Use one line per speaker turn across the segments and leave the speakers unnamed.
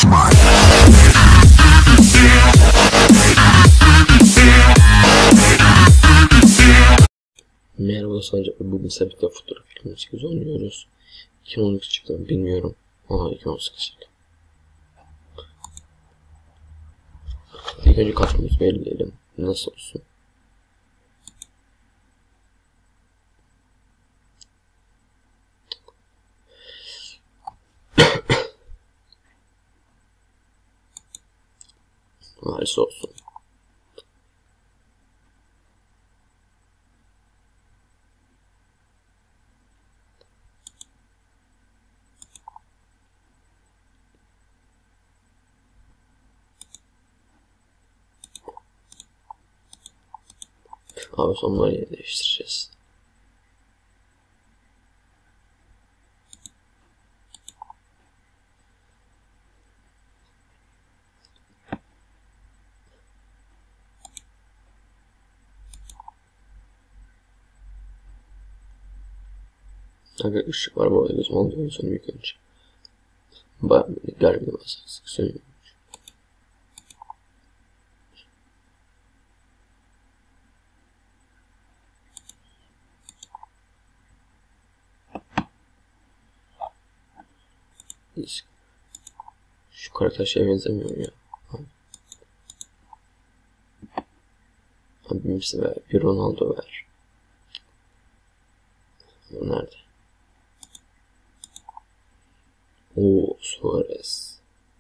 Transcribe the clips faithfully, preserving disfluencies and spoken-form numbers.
smart.
Merhaba Sancak, bugün Sabit'le fotoğraf iki bin on sekiz oynuyoruz. iki bin on dokuz çıktı mı bilmiyorum. Aa, iki bin on sekiz çıktı. İlk önce kadromuzu belirleyelim. Nasıl olsun? Halis olsun. Abi sonları yer değiştireceğiz. Aga ışık var bu arada, gözüm alıyor sonra ilk önce. Bayağı böyle gerginim aslında, sık söylüyorum. Şu karakter şeye benzemiyor ya. Abi Messi ver, bir Ronaldo ver. Nerede? Oo, Suarez.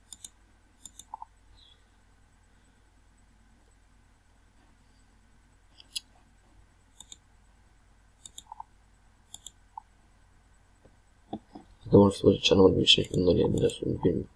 Adam orası çanamadığım için bunları yerine sonra bilmiyorum.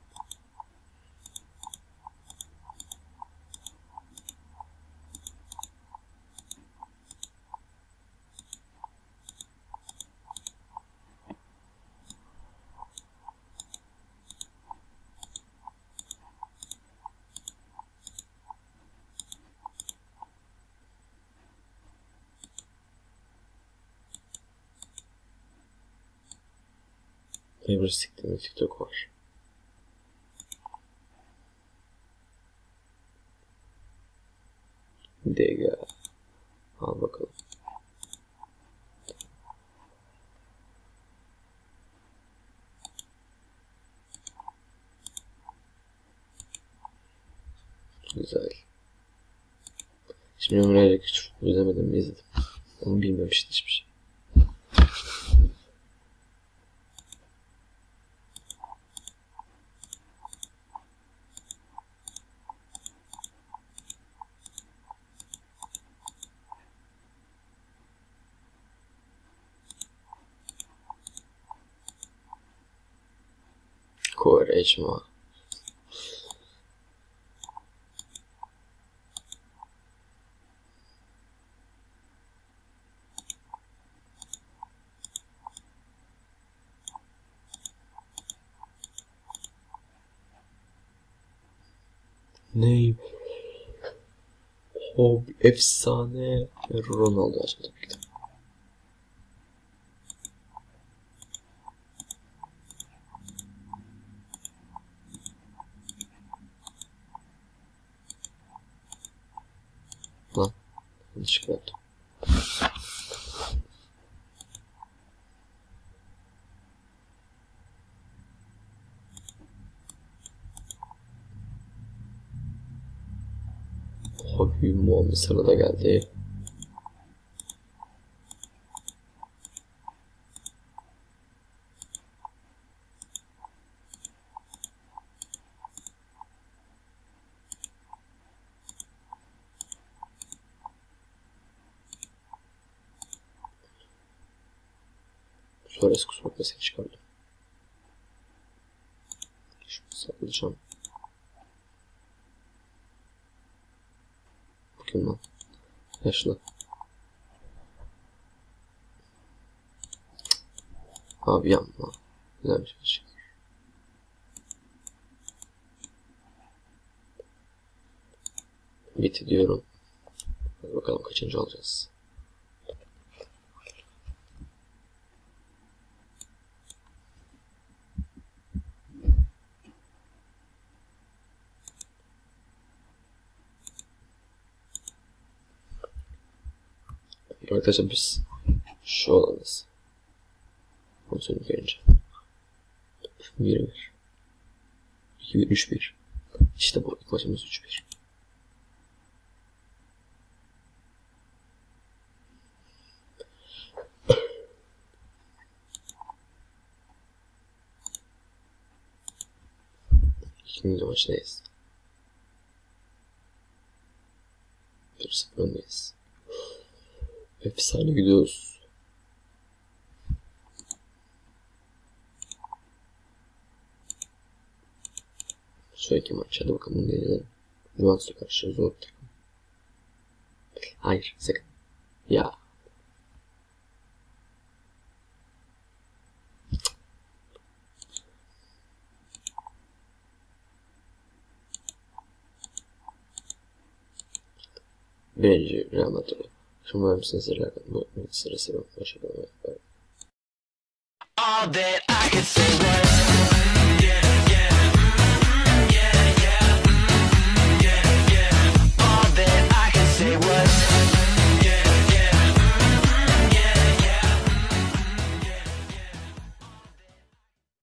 Favorite siktiğim TikTok var. Dega. Al bakalım. Güzel. Şimdi Ömrü'yle küçük izlemedim mi izledim. Onu bilmemiştim hiçbir şey. Quaresma. Ney? O efsane Ronaldo açtı tabii ki de. Lan yanlışlıkla yaptım. Hobi Muhammed sırada geldi. Suarez kusura bakmasın çıkardım. Şunu sallayacağım. Bakayım lan. Yaşlı. Abi yapma. Güzel bir şey çıkar. Bitti diyorum. Hadi bakalım kaçıncı olacağız. Arkadaşlar biz şu olanız. Komisyonu görünce. bir bir. iki bir, üç bir. İşte bu ilk maçımız üç bir. İkinci maçtayız. bir sıfır öndeyiz. Efsane gidiyoruz. Sonraki maç, hadi bakalım bunu deneyelim. Juventus'a karşı zor bir takım. Hayır, sakın. Ya. Birinci Real Madrid. Şimdi var mısınız? Bu sırası yok. Hoşçakalın.
All that I could say was